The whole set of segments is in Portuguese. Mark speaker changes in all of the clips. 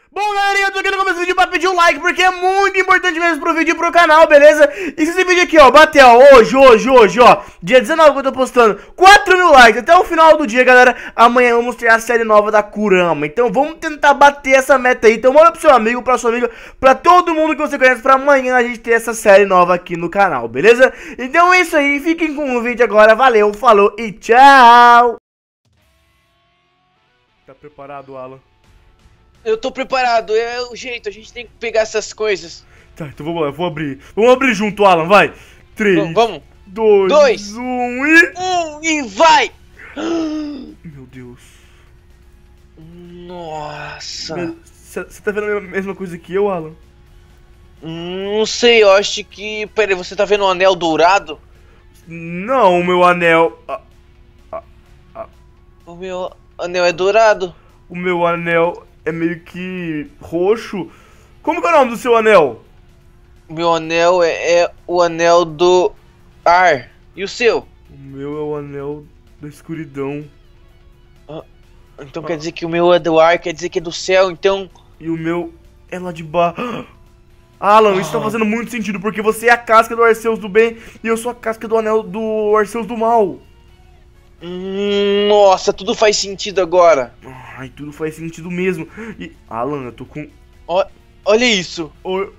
Speaker 1: Bom, galerinha, eu tô aqui no começo do vídeo pra pedir um like, porque é muito importante mesmo pro vídeo e pro canal, beleza? E se esse vídeo aqui, ó, bater, ó, hoje, ó, dia 19 que eu tô postando 4.000 likes até o final do dia, galera, amanhã vamos ter a série nova da Kurama. Então vamos tentar bater essa meta aí. Então manda pro seu amigo, pra sua amiga, pra todo mundo que você conhece, pra amanhã a gente ter essa série nova aqui no canal, beleza? Então é isso aí, fiquem com o vídeo agora, valeu, falou e tchau! Tá preparado, Alan?
Speaker 2: Eu tô preparado, é o jeito, a gente tem que pegar essas coisas.
Speaker 1: Tá, então vamos lá, eu vou abrir. Vamos abrir junto, Alan, vai. 3,
Speaker 2: vamos.
Speaker 1: 2, 1 e...
Speaker 2: e vai!
Speaker 1: Meu Deus.
Speaker 2: Nossa.
Speaker 1: Você tá vendo a mesma coisa que eu, Alan?
Speaker 2: Não sei, eu acho que... Pera aí, você tá vendo um anel dourado?
Speaker 1: Não, o meu anel...
Speaker 2: O meu anel é dourado.
Speaker 1: O meu anel é meio que roxo. Como que é o nome do seu anel?
Speaker 2: O meu anel é o anel do ar. E o seu?
Speaker 1: O meu é o anel da escuridão.
Speaker 2: Então quer dizer que o meu é do ar, quer dizer que é do céu, então...
Speaker 1: E o meu é lá de baixo. Alan, isso tá fazendo muito sentido, porque você é a casca do Arceus do bem e eu sou a casca do anel do Arceus do mal.
Speaker 2: Nossa, tudo faz sentido agora.
Speaker 1: Ai, tudo faz sentido mesmo. E, Alan, eu tô com...
Speaker 2: Olha isso.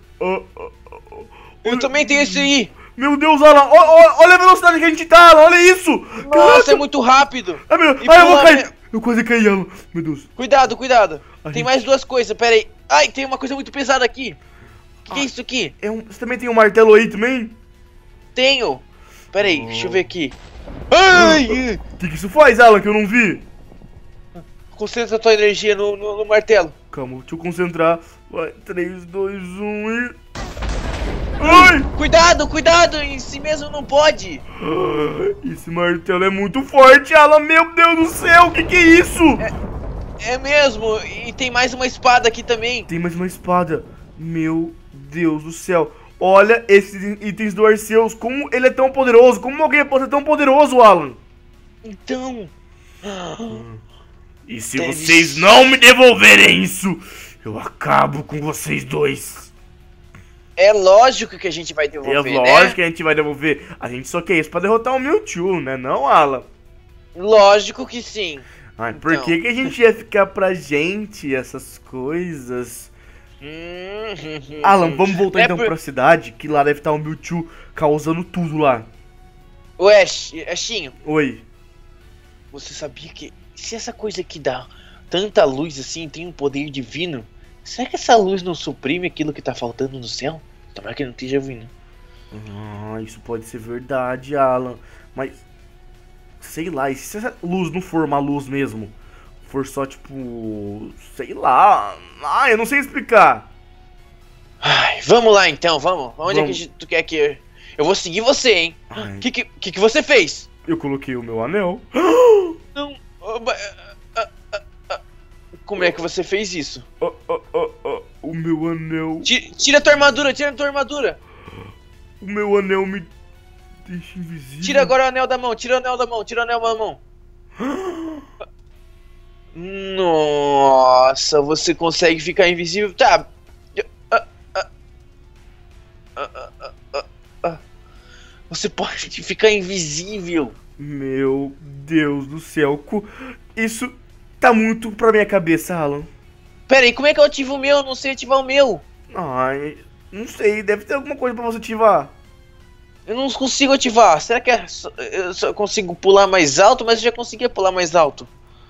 Speaker 2: Eu também tenho esse aí.
Speaker 1: Meu Deus, Alan, olha a velocidade que a gente tá, Alan, olha isso.
Speaker 2: Nossa,
Speaker 1: Caraca.
Speaker 2: É muito rápido.
Speaker 1: Ai, eu vou cair. Eu quase caí, Alan. Meu Deus.
Speaker 2: Cuidado, cuidado.
Speaker 1: Ai,
Speaker 2: tem mais duas coisas, pera aí. Ai, tem uma coisa muito pesada aqui. O que é isso aqui?
Speaker 1: Você também tem um martelo aí também?
Speaker 2: Tenho. Pera aí, deixa eu ver aqui. Ai!
Speaker 1: O que isso faz, Alan, que eu não vi?
Speaker 2: Concentra a tua energia no martelo.
Speaker 1: Calma, deixa eu concentrar. Vai, 3, 2, 1 e... Ai!
Speaker 2: Cuidado, em si mesmo não pode.
Speaker 1: Esse martelo é muito forte, Alan, meu Deus do céu, o que é isso?
Speaker 2: É mesmo, e tem mais uma espada aqui também.
Speaker 1: Tem mais uma espada. Meu Deus do céu. Olha esses itens do Arceus, como ele é tão poderoso, como alguém pode ser tão poderoso, Alan?
Speaker 2: Então...
Speaker 1: E se vocês não me devolverem isso, eu acabo com vocês dois.
Speaker 2: É lógico que a gente vai devolver,
Speaker 1: É lógico que a gente vai devolver. A gente só quer isso pra derrotar o Mewtwo, né não, Alan?
Speaker 2: Lógico que sim.
Speaker 1: Ai, por que a gente ia ficar pra gente essas coisas? Alan, vamos voltar então pra cidade, que lá deve estar o Mewtwo causando tudo lá.
Speaker 2: Ué, Ashinho.
Speaker 1: Oi.
Speaker 2: Você sabia que se essa coisa aqui dá tanta luz assim, tem um poder divino, será que essa luz não suprime aquilo que tá faltando no céu? Tomara que não esteja vindo.
Speaker 1: Isso pode ser verdade, Alan. Mas, sei lá, e se essa luz não for uma luz mesmo? For só tipo, sei lá. Eu não sei explicar.
Speaker 2: Ai, vamos lá então, vamos. Onde é que tu quer que eu vou seguir você, hein? O que você fez?
Speaker 1: Eu coloquei o meu anel.
Speaker 2: Não. Como é que você fez isso?
Speaker 1: O meu anel.
Speaker 2: Tira a tua armadura, tira a tua armadura.
Speaker 1: O meu anel me deixa invisível.
Speaker 2: Tira agora o anel da mão, tira o anel da mão, tira o anel da mão. Nossa, você consegue ficar invisível? Tá. Você pode ficar invisível.
Speaker 1: Meu Deus do céu. Isso tá muito pra minha cabeça, Alan.
Speaker 2: Pera aí, como é que eu ativo o meu? Eu não sei ativar o meu.
Speaker 1: Ai, não sei. Deve ter alguma coisa pra você ativar.
Speaker 2: Eu não consigo ativar. Será que eu só consigo pular mais alto? Mas eu já conseguia pular mais alto.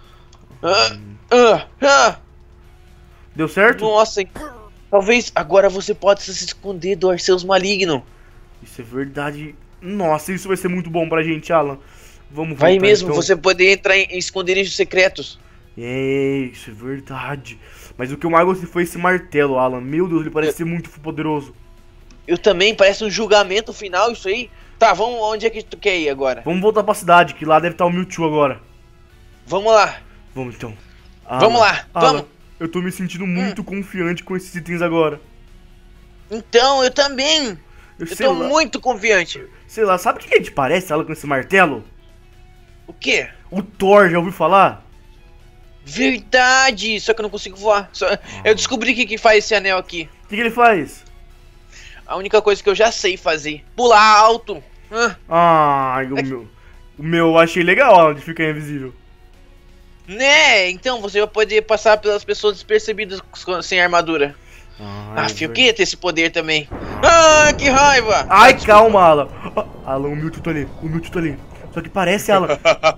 Speaker 1: Deu certo?
Speaker 2: Nossa, talvez agora você possa se esconder do Arceus maligno.
Speaker 1: Isso é verdade. Nossa, isso vai ser muito bom pra gente, Alan. Vamos voltar,
Speaker 2: vai mesmo,
Speaker 1: então.
Speaker 2: você poder entrar em esconderijos secretos.
Speaker 1: Isso é verdade. Mas o que eu mais gostei foi esse martelo, Alan. Meu Deus, ele parece ser muito poderoso.
Speaker 2: Eu também, parece um julgamento final isso aí. Tá, vamos, onde é que tu quer ir agora?
Speaker 1: Vamos voltar pra cidade, que lá deve estar o Mewtwo agora.
Speaker 2: Vamos lá.
Speaker 1: Vamos então.
Speaker 2: Vamos lá, vamos.
Speaker 1: Eu tô me sentindo muito confiante com esses itens agora.
Speaker 2: Então, eu também. Eu tô muito confiante.
Speaker 1: Sei lá, sabe o que a gente parece, Alan, com esse martelo?
Speaker 2: O quê?
Speaker 1: O Thor, já ouviu falar?
Speaker 2: Verdade! Só que eu não consigo voar. Eu descobri o que faz esse anel aqui.
Speaker 1: O que ele faz?
Speaker 2: A única coisa que eu já sei fazer. Pular alto.
Speaker 1: Ai, o meu eu achei legal de ficar invisível.
Speaker 2: Né? Então você vai poder passar pelas pessoas despercebidas sem armadura. Eu queria ter esse poder também. Que raiva!
Speaker 1: Ai, calma, Alan. Alan, o Mewtwo tá ali. O Mewtwo tá ali. Só que parece, Alan.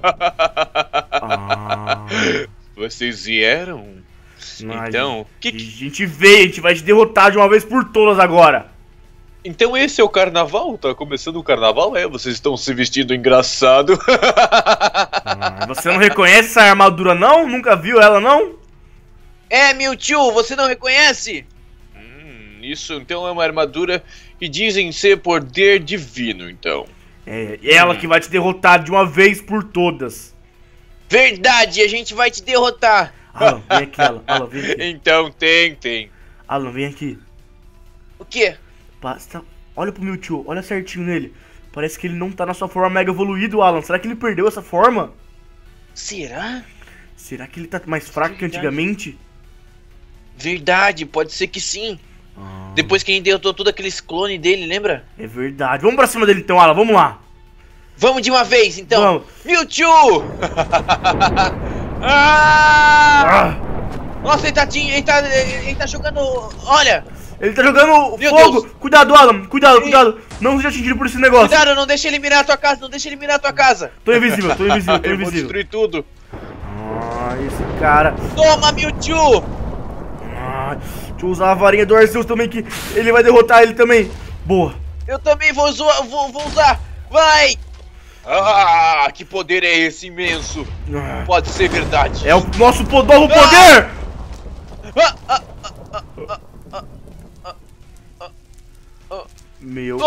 Speaker 3: Vocês vieram? Então,
Speaker 1: a gente veio, a gente vai te derrotar de uma vez por todas agora.
Speaker 3: Então esse é o carnaval? Tá começando o carnaval? Vocês estão se vestindo engraçado.
Speaker 1: Você não reconhece essa armadura não? Nunca viu ela não?
Speaker 2: Mewtwo, você não reconhece?
Speaker 3: Isso então é uma armadura que dizem ser poder divino, então.
Speaker 1: É ela que vai te derrotar de uma vez por todas.
Speaker 2: Verdade, a gente vai te derrotar.
Speaker 1: Alan, vem aqui, Alan. Alan, vem aqui.
Speaker 3: Então tentem.
Speaker 1: Alan, vem aqui.
Speaker 2: O quê?
Speaker 1: Olha pro Mewtwo, olha certinho nele. Parece que ele não tá na sua forma mega evoluído, Alan. Será que ele perdeu essa forma?
Speaker 2: Será?
Speaker 1: Será que ele tá mais fraco que antigamente?
Speaker 2: Verdade, pode ser que sim. Depois que a gente derrotou todos aqueles clones dele, lembra?
Speaker 1: É verdade. Vamos pra cima dele então, Alan. Vamos lá.
Speaker 2: Vamos de uma vez, então.
Speaker 1: Vamos.
Speaker 2: Mewtwo! Nossa, ele tá jogando... Olha!
Speaker 1: Ele tá jogando
Speaker 2: Meu
Speaker 1: fogo!
Speaker 2: Deus.
Speaker 1: Cuidado, Alan! Cuidado! Não seja atingido por esse negócio!
Speaker 2: Cuidado, não deixa ele mirar a tua casa,
Speaker 1: Tô invisível!
Speaker 3: Eu vou destruir tudo.
Speaker 1: Esse cara...
Speaker 2: Toma, Mewtwo!
Speaker 1: Deixa eu usar a varinha do Arceus também, que ele vai derrotar ele também. Boa!
Speaker 2: Eu também vou usar! Vai!
Speaker 3: Que poder é esse imenso? Pode ser verdade.
Speaker 1: É o nosso novo poder! Meu...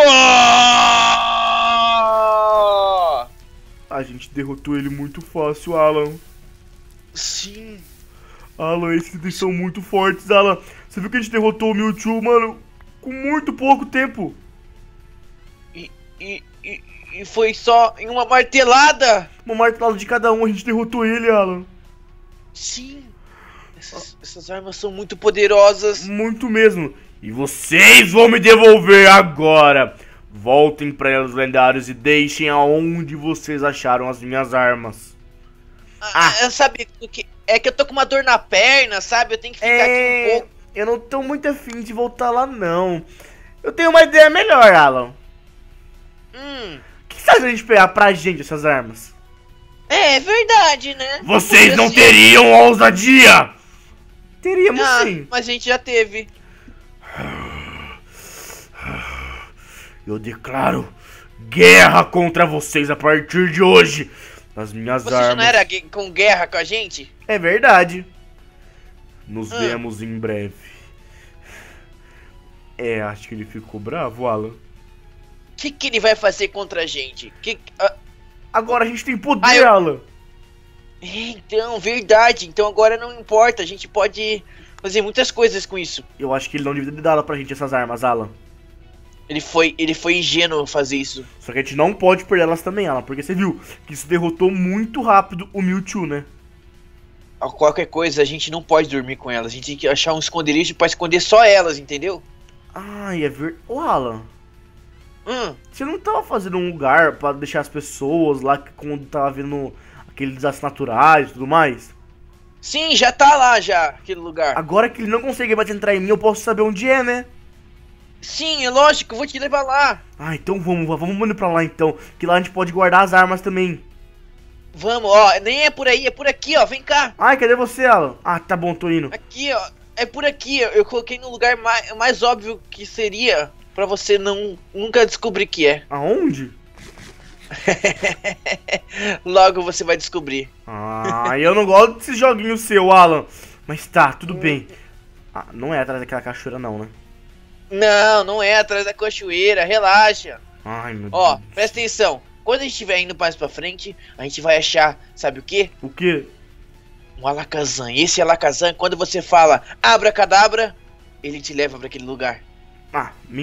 Speaker 1: A gente derrotou ele muito fácil, Alan.
Speaker 2: Sim.
Speaker 1: Alan, esses são muito fortes, Alan. Você viu que a gente derrotou o Mewtwo, mano, com muito pouco tempo.
Speaker 2: E foi só em uma martelada.
Speaker 1: Uma martelada de cada um, a gente derrotou ele, Alan.
Speaker 2: Sim. Essas armas são muito poderosas.
Speaker 1: Muito mesmo. E vocês vão me devolver agora. Voltem para Elos Lendários e deixem aonde vocês acharam as minhas armas.
Speaker 2: Sabe o que? É que eu tô com uma dor na perna, sabe? Eu tenho que ficar aqui um pouco.
Speaker 1: Eu não tô muito afim de voltar lá, não. Eu tenho uma ideia melhor, Alan. O que você acha de a gente pegar pra gente essas armas?
Speaker 2: É verdade, né?
Speaker 1: Vocês não teriam ousadia! Teríamos sim.
Speaker 2: Mas a gente já teve.
Speaker 1: Eu declaro guerra contra vocês a partir de hoje. As minhas armas...
Speaker 2: Você já não era com guerra com a gente?
Speaker 1: É verdade. Nos vemos em breve. Acho que ele ficou bravo, Alan.
Speaker 2: O que ele vai fazer contra a gente?
Speaker 1: Agora a gente tem poder, Alan.
Speaker 2: Então, verdade. Então agora não importa. A gente pode fazer muitas coisas com isso.
Speaker 1: Eu acho que ele não devia ter dado pra gente essas armas, Alan.
Speaker 2: Ele foi ingênuo fazer isso.
Speaker 1: Só que a gente não pode perder elas também, Alan. Porque você viu que isso derrotou muito rápido o Mewtwo, né?
Speaker 2: Qualquer coisa, a gente não pode dormir com elas. A gente tem que achar um esconderijo pra esconder só elas, entendeu?
Speaker 1: É verdade. Ô, Alan.
Speaker 2: Você
Speaker 1: não tava fazendo um lugar pra deixar as pessoas lá quando tava vendo aqueles desastres naturais e tudo mais?
Speaker 2: Sim, já tá lá já, aquele lugar.
Speaker 1: Agora que ele não consegue mais entrar em mim, eu posso saber onde é, né?
Speaker 2: Sim, é lógico, eu vou te levar lá.
Speaker 1: Então vamos indo pra lá então. Que lá a gente pode guardar as armas também.
Speaker 2: Vamos, nem é por aí, é por aqui, vem cá.
Speaker 1: Cadê você, Alan? Tá bom, tô indo.
Speaker 2: Aqui, é por aqui, eu coloquei no lugar mais óbvio que seria pra você nunca descobrir que é.
Speaker 1: Aonde?
Speaker 2: Logo você vai descobrir.
Speaker 1: Eu não gosto desse joguinho seu, Alan. Mas tá, tudo bem. Não é atrás daquela cachoeira não, né?
Speaker 2: Não é atrás da cachoeira, relaxa.
Speaker 1: Ai, meu Deus.
Speaker 2: Presta atenção. Quando a gente estiver indo mais pra frente, a gente vai achar, sabe o quê?
Speaker 1: O quê?
Speaker 2: Um Alakazam. E esse Alakazam, quando você fala abracadabra, ele te leva pra aquele lugar.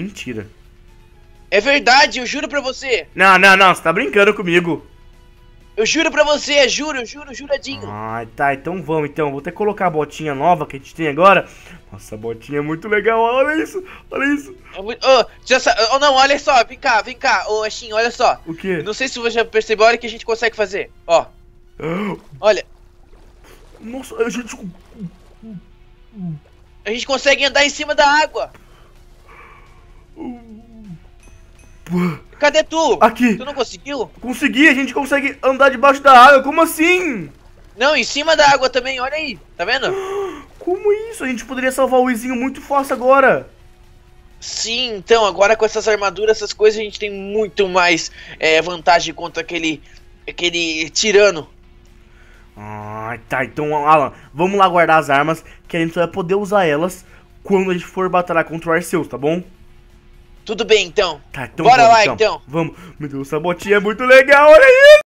Speaker 1: Mentira.
Speaker 2: É verdade, eu juro pra você.
Speaker 1: Não, você tá brincando comigo.
Speaker 2: Eu juro pra você, juradinho.
Speaker 1: Ah, tá, então vamos, então. Vou até colocar a botinha nova que a gente tem agora. Nossa, a botinha é muito legal, olha isso, olha isso.
Speaker 2: Não, olha só, vem cá, ô Ashinho, olha só.
Speaker 1: O quê?
Speaker 2: Eu não sei se você já percebeu, olha o que a gente consegue fazer, ó. Olha,
Speaker 1: Nossa,
Speaker 2: a gente consegue andar em cima da água. Cadê tu?
Speaker 1: Aqui.
Speaker 2: Tu não conseguiu?
Speaker 1: Consegui, a gente consegue andar debaixo da água, como assim?
Speaker 2: Não, em cima da água também, olha aí, tá vendo?
Speaker 1: Como isso? A gente poderia salvar o Izinho muito fácil agora.
Speaker 2: Sim, então, agora com essas armaduras, essas coisas, a gente tem muito mais vantagem contra aquele tirano.
Speaker 1: Ah, tá, então, Alan, vamos lá guardar as armas, que a gente só vai poder usar elas quando a gente for batalhar contra o Arceus, tá bom?
Speaker 2: Tudo bem, então.
Speaker 1: Tá, então
Speaker 2: Bora
Speaker 1: vamos,
Speaker 2: lá, então.
Speaker 1: Vamos. Meu Deus, essa botinha é muito legal, olha aí.